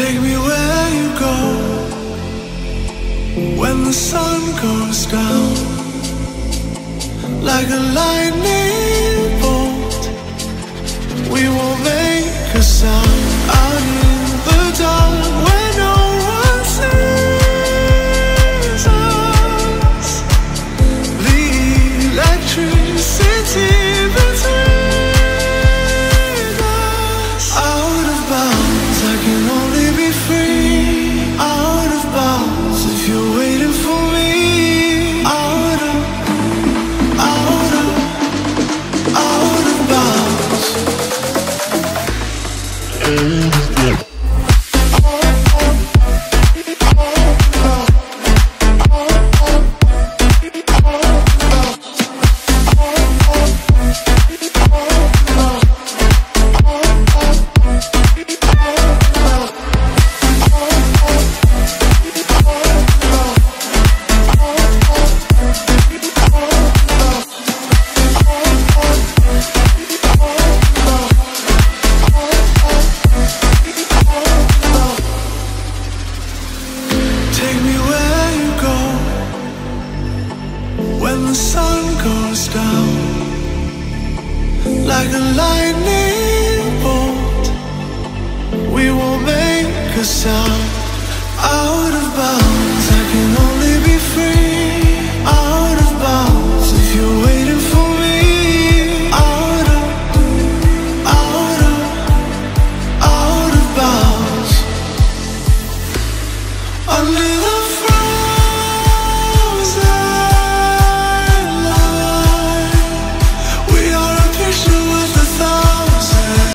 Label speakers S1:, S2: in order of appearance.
S1: Take me where you go when the sun goes down, like a lightning bolt. We won't make a sound out in the dark where no one sees us. The electricity between us. Out of bounds, I can only be free. Out of bounds, if you're waiting for me. Out of bounds. Take me where you go when the sun goes down, like a lightning bolt. We won't make a sound. Out of bounds.